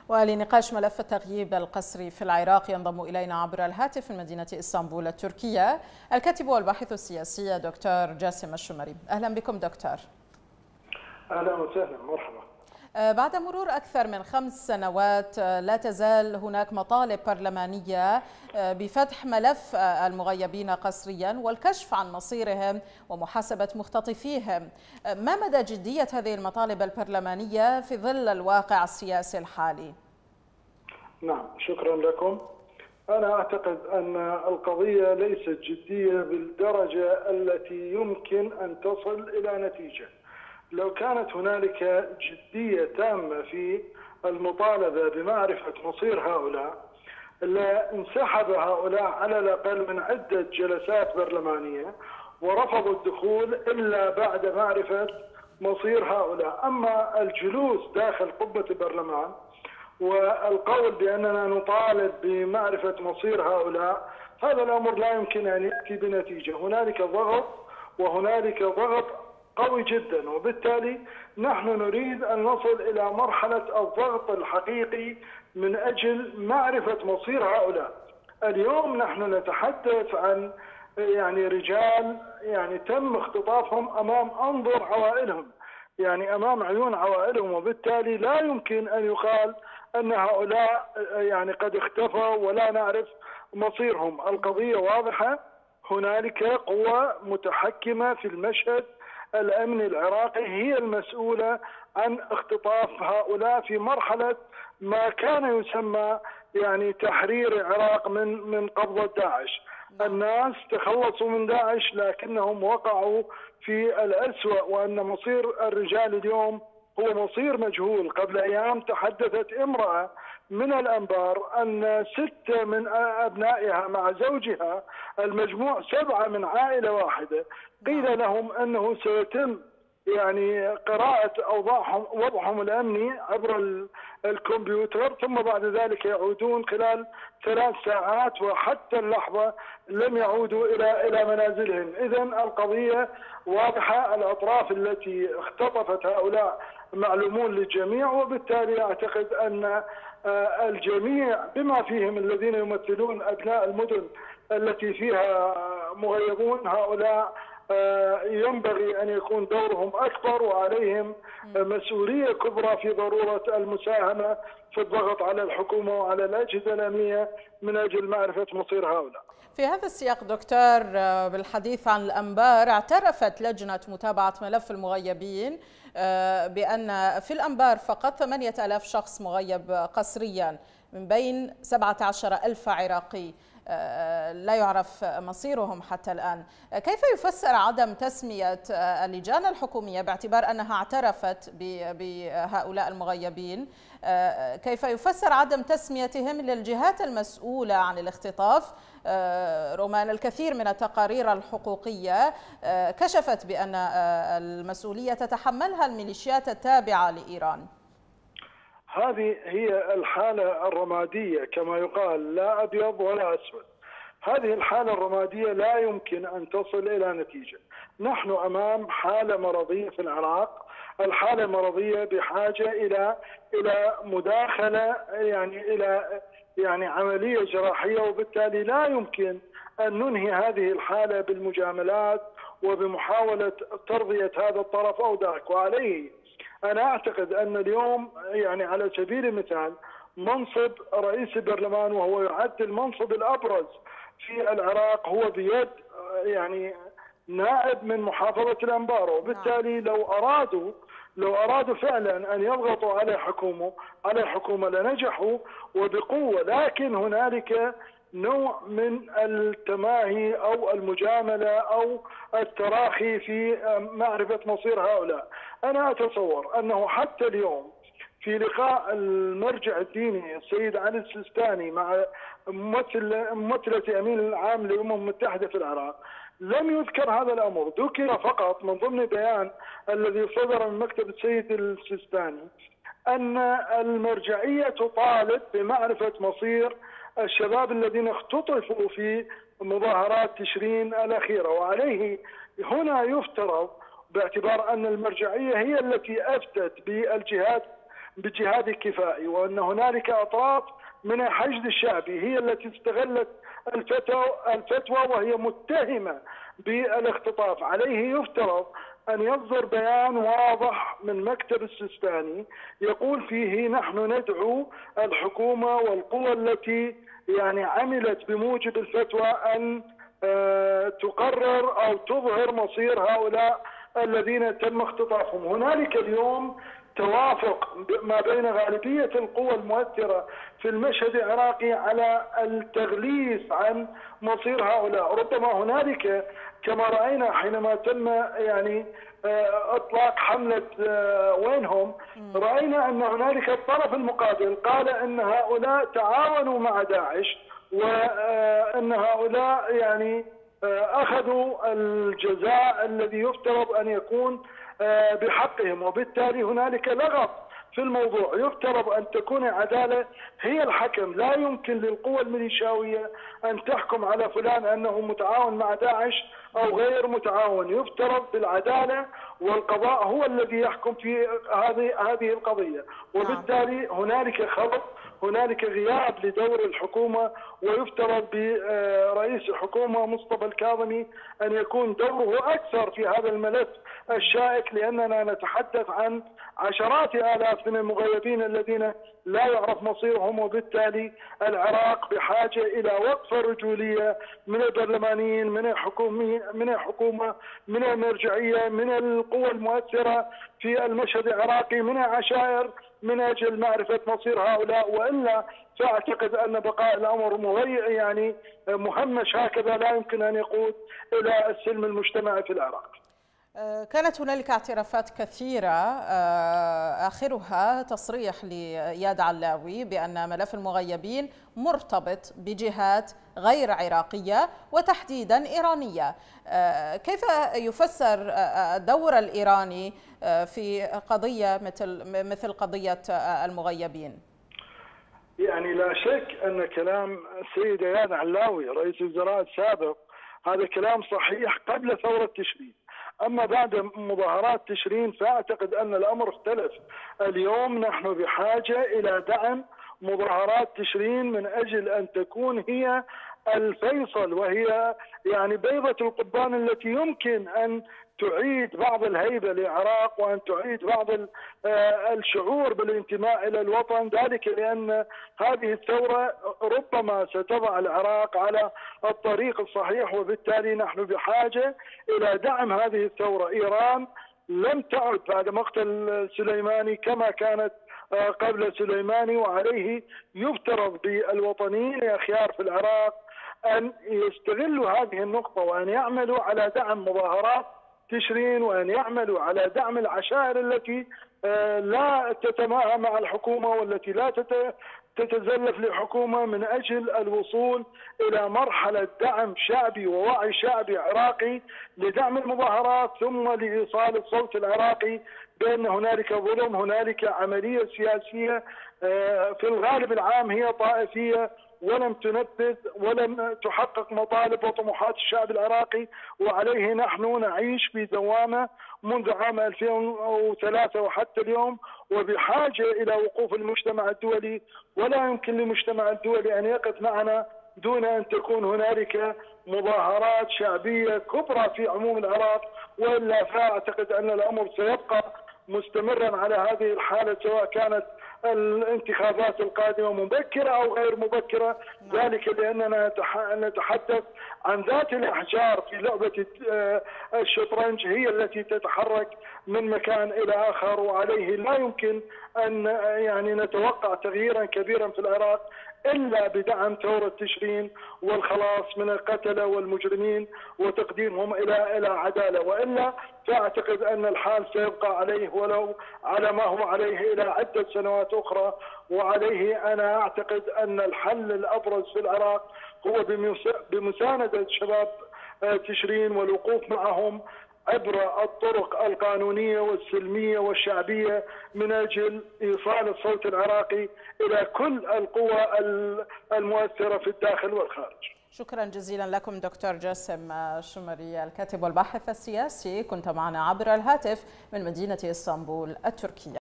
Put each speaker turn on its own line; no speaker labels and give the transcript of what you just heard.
ولنقاش ملف التغييب القسري في العراق ينضم إلينا عبر الهاتف من مدينة إسطنبول التركية الكاتب والباحث السياسي دكتور جاسم الشمري. أهلا بكم دكتور.
أهلا وسهلا، مرحبا.
بعد مرور أكثر من 5 سنوات لا تزال هناك مطالب برلمانية بفتح ملف المغيبين قسريا والكشف عن مصيرهم ومحاسبة مختطفيهم. ما مدى جدية هذه المطالب البرلمانية في ظل الواقع السياسي الحالي؟
نعم، شكرا لكم. أنا أعتقد أن القضية ليست جدية بالدرجة التي يمكن أن تصل إلى نتيجة. لو كانت هنالك جدية تامة في المطالبة بمعرفة مصير هؤلاء لانسحب هؤلاء على الأقل من عدة جلسات برلمانية ورفضوا الدخول إلا بعد معرفة مصير هؤلاء. أما الجلوس داخل قبة البرلمان والقول بأننا نطالب بمعرفة مصير هؤلاء، هذا الأمر لا يمكن أن يأتي بنتيجة. هنالك ضغط وهنالك ضغط قوي جدا، وبالتالي نحن نريد أن نصل إلى مرحلة الضغط الحقيقي من أجل معرفة مصير هؤلاء. اليوم نحن نتحدث عن رجال تم اختطافهم أمام أنظر عوائلهم، أمام عيون عوائلهم، وبالتالي لا يمكن أن يقال أن هؤلاء قد اختفوا ولا نعرف مصيرهم. القضية واضحة، هنالك قوى متحكمة في المشهد الأمن العراقي هي المسؤولة عن اختطاف هؤلاء في مرحلة ما كان يسمى تحرير العراق من قبضة داعش. الناس تخلصوا من داعش لكنهم وقعوا في الأسوأ، وأن مصير الرجال اليوم هو مصير مجهول. قبل أيام تحدثت امرأة من الأنبار أن 6 من أبنائها مع زوجها، المجموع 7 من عائلة واحدة، قيل لهم أنه سيتم قراءة وضعهم الأمني عبر الكمبيوتر، ثم بعد ذلك يعودون خلال 3 ساعات، وحتى اللحظة لم يعودوا إلى منازلهم. إذن القضية واضحة، الأطراف التي اختطفت هؤلاء معلومون للجميع، وبالتالي أعتقد أن الجميع بما فيهم الذين يمثلون أبناء المدن التي فيها مغيبون، هؤلاء ينبغي أن يكون دورهم أكبر، وعليهم مسؤولية كبرى في ضرورة المساهمة في الضغط على الحكومة وعلى الأجهزة الأمنية من أجل معرفة مصير هؤلاء.
في هذا السياق دكتور، بالحديث عن الأنبار، اعترفت لجنة متابعة ملف المغيبين بأن في الأنبار فقط 8000 شخص مغيب قسريا من بين 17,000 عراقي لا يعرف مصيرهم حتى الآن. كيف يفسر عدم تسمية اللجان الحكومية باعتبار أنها اعترفت بهؤلاء المغيبين؟ كيف يفسر عدم تسميتهم للجهات المسؤولة عن الاختطاف، رغم أن الكثير من التقارير الحقوقية كشفت بأن المسؤولية تتحملها الميليشيات التابعة لإيران؟
هذه هي الحالة الرمادية كما يقال، لا أبيض ولا أسود. هذه الحالة الرمادية لا يمكن أن تصل إلى نتيجة. نحن أمام حالة مرضية في العراق، الحالة المرضية بحاجة إلى مداخلة، إلى عملية جراحية، وبالتالي لا يمكن أن ننهي هذه الحالة بالمجاملات وبمحاولة ترضية هذا الطرف أو ذاك. وعليه أنا أعتقد أن اليوم على سبيل المثال منصب رئيس البرلمان، وهو يعد المنصب الأبرز في العراق، هو بيد نائب من محافظة الأنبار، وبالتالي لو أرادوا فعلا أن يضغطوا على الحكومة لنجحوا وبقوة. لكن هنالك نوع من التماهي أو المجاملة أو التراخي في معرفة مصير هؤلاء. أنا أتصور أنه حتى اليوم في لقاء المرجع الديني السيد علي السيستاني مع ممثلة أمين العام للأمم المتحدة في العراق لم يذكر هذا الأمر. ذكر فقط من ضمن بيان الذي صدر من مكتب السيد السيستاني أن المرجعية تطالب بمعرفة مصير الشباب الذين اختطفوا في مظاهرات تشرين الأخيرة. وعليه هنا يفترض باعتبار أن المرجعية هي التي أفتت بالجهات بجهاد كفائي، وأن هنالك أطراف من الحشد الشعبي هي التي استغلت الفتوى وهي متهمة بالاختطاف. عليه يفترض أن يصدر بيان واضح من مكتب السيستاني يقول فيه نحن ندعو الحكومة والقوى التي عملت بموجب الفتوى أن تقرر أو تظهر مصير هؤلاء الذين تم اختطافهم. هنالك اليوم توافق ما بين غالبية القوى المؤثرة في المشهد العراقي على التغليس عن مصير هؤلاء. ربما هنالك كما رأينا حينما تم اطلاق حملة وينهم، رأينا ان هنالك الطرف المقابل قال ان هؤلاء تعاونوا مع داعش، وان هؤلاء اخذوا الجزاء الذي يفترض ان يكون بحقهم، وبالتالي هنالك لغط في الموضوع. يفترض أن تكون العدالة هي الحكم، لا يمكن للقوى الميليشياوية أن تحكم على فلان أنه متعاون مع داعش أو غير متعاون. يفترض بالعدالة والقضاء هو الذي يحكم في هذه القضية، وبالتالي هنالك خلط، هنالك غياب لدور الحكومة، ويفترض برئيس الحكومة مصطفى الكاظمي أن يكون دوره أكثر في هذا الملف الشائك، لأننا نتحدث عن عشرات آلاف من المغيبين الذين لا يعرف مصيرهم، وبالتالي العراق بحاجة إلى وقفة رجولية من البرلمانيين، من الحكومة، من المرجعية، من القوى المؤثرة في المشهد العراقي، من العشائر، من أجل معرفة مصير هؤلاء. وإلا فأعتقد أن بقاء الأمر مهمش هكذا لا يمكن أن يقود إلى السلم المجتمعي في العراق.
كانت هنالك اعترافات كثيرة، آخرها تصريح لإياد علاوي بأن ملف المغيبين مرتبط بجهات غير عراقية وتحديدا إيرانية. كيف يفسر الدور الإيراني في قضية مثل قضية المغيبين؟
لا شك أن كلام السيد إياد علاوي رئيس الوزراء السابق هذا كلام صحيح قبل ثورة تشرين. أما بعد مظاهرات تشرين فأعتقد أن الأمر اختلف. اليوم نحن بحاجة إلى دعم مظاهرات تشرين من أجل أن تكون هي الفيصل، وهي بيضة القضبان التي يمكن أن تعيد بعض الهيبة للعراق، وأن تعيد بعض الشعور بالانتماء إلى الوطن. ذلك لأن هذه الثورة ربما ستضع العراق على الطريق الصحيح، وبالتالي نحن بحاجة إلى دعم هذه الثورة. إيران لم تعد بعد مقتل سليماني كما كانت قبل سليماني، وعليه يفترض بالوطنيين الأخيار في العراق أن يستغلوا هذه النقطة، وأن يعملوا على دعم مظاهرات تشرين، وأن يعملوا على دعم العشائر التي لا تتماهى مع الحكومة، والتي لا تتزلف للحكومة، من أجل الوصول إلى مرحلة دعم شعبي ووعي شعبي عراقي لدعم المظاهرات، ثم لإيصال الصوت العراقي بأن هنالك ظلم، هنالك عملية سياسية في الغالب العام هي طائفية، ولم تنفذ ولم تحقق مطالب وطموحات الشعب العراقي. وعليه نحن نعيش في دوامة منذ عام 2003 وحتى اليوم، وبحاجة إلى وقوف المجتمع الدولي. ولا يمكن للمجتمع الدولي أن يقف معنا دون أن تكون هنالك مظاهرات شعبية كبرى في عموم العراق، وإلا فأعتقد أن الأمر سيبقى مستمرا على هذه الحالة، سواء كانت الانتخابات القادمة مبكرة أو غير مبكرة. ذلك لأننا نتحدث عن ذات الأحجار في لعبة الشطرنج، هي التي تتحرك من مكان إلى آخر، وعليه لا يمكن أن نتوقع تغييرا كبيرا في العراق إلا بدعم ثورة تشرين والخلاص من القتلة والمجرمين وتقديمهم إلى عدالة. وإلا فأعتقد أن الحال سيبقى عليه ولو على ما هو عليه إلى عدة سنوات أخرى. وعليه أنا أعتقد أن الحل الأبرز في العراق هو بمساندة شباب تشرين والوقوف معهم عبر الطرق القانونية والسلمية والشعبية من أجل إيصال الصوت العراقي إلى كل القوى المؤثرة في الداخل والخارج.
شكرا جزيلا لكم دكتور جاسم شمري، الكاتب والباحث السياسي، كنت معنا عبر الهاتف من مدينة اسطنبول التركية.